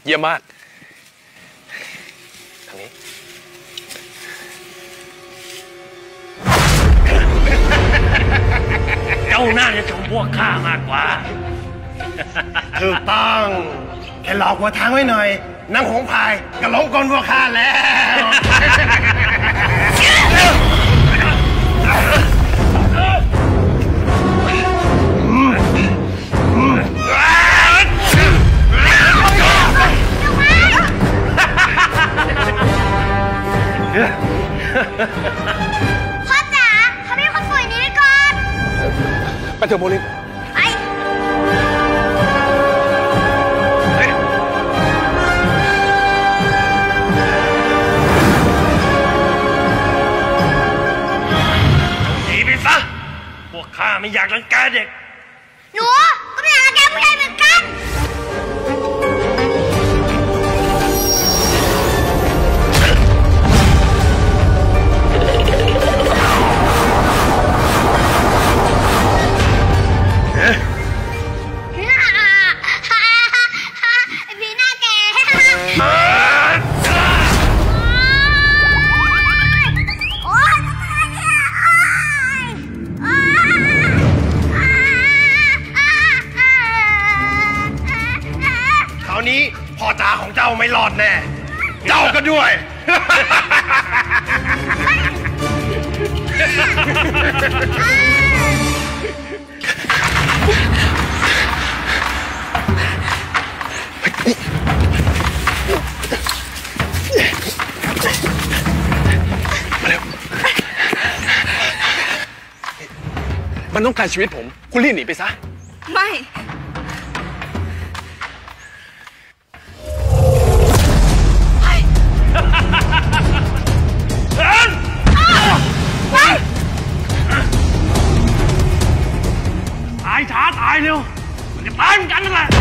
เยี่ยมมากทางนี้เจ้าน่าจะชมพวกข้ามากกว่าถูกต้องแค่หลอกหัวทางไว้หน่อยนางหงพายก็หลงกลพวกข้าแล้วพ่อจ๋าทำให้คนสวยนี้ไปก่อนไปเถอะโมลินไปหนีไปซะพวกข้าไม่อยากรังแกเด็กหนูก็ไม่อยากรังแกผู้ใหญ่เหมือนกันคราวนี้พ่อตาของเจ้าไม่รอดแน่เจ้าก็ด้วยมันต้องการชีวิตผมคุณรีบหนีไปซะไม่ตายช้าตายเร็วมันจะตายเหมือนกันนั่นแหละ